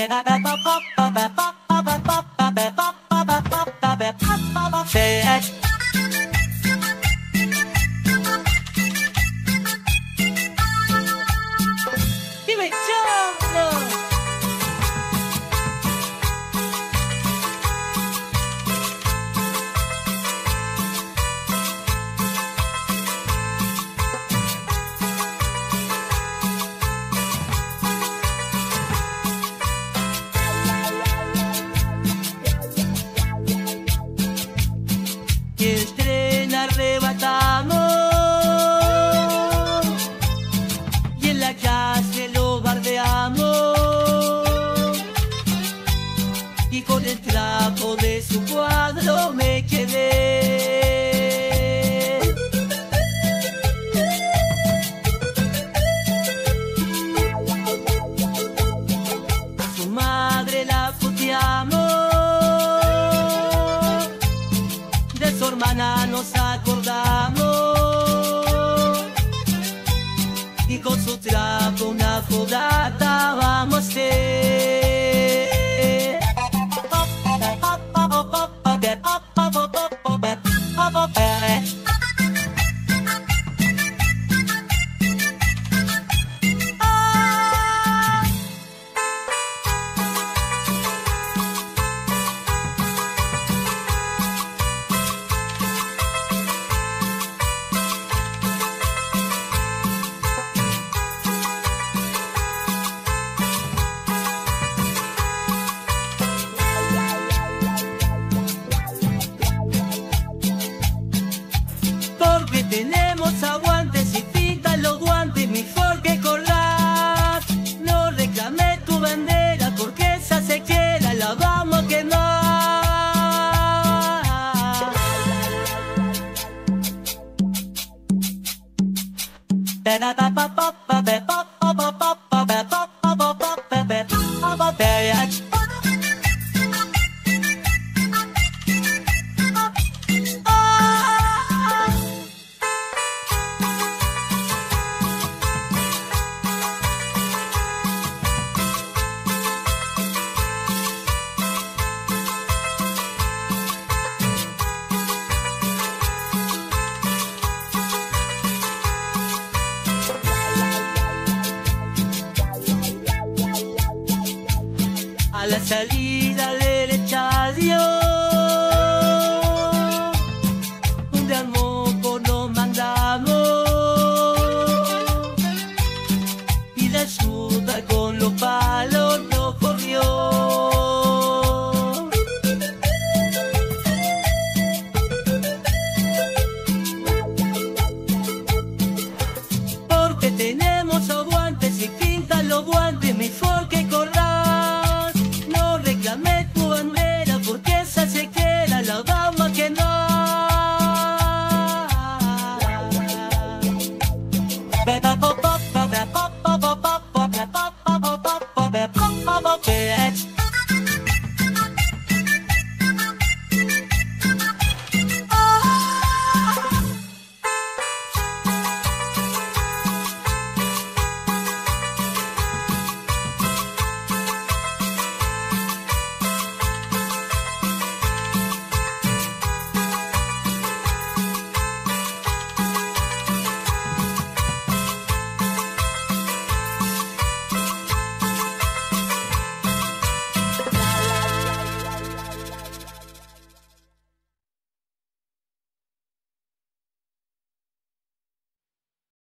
El tren arrebatamos y en la calle lo bardeamos, y con el trapo de su cuadro me quedé. A su madre la puteamos, de su hermana nos acordamos, y con su trapo una fogata vamos a hacer. Porque tenemos aguantes y pintan los guantes mejor que corral. No reclamé tu bandera porque esa se queda, la vamos a quemar. A la salida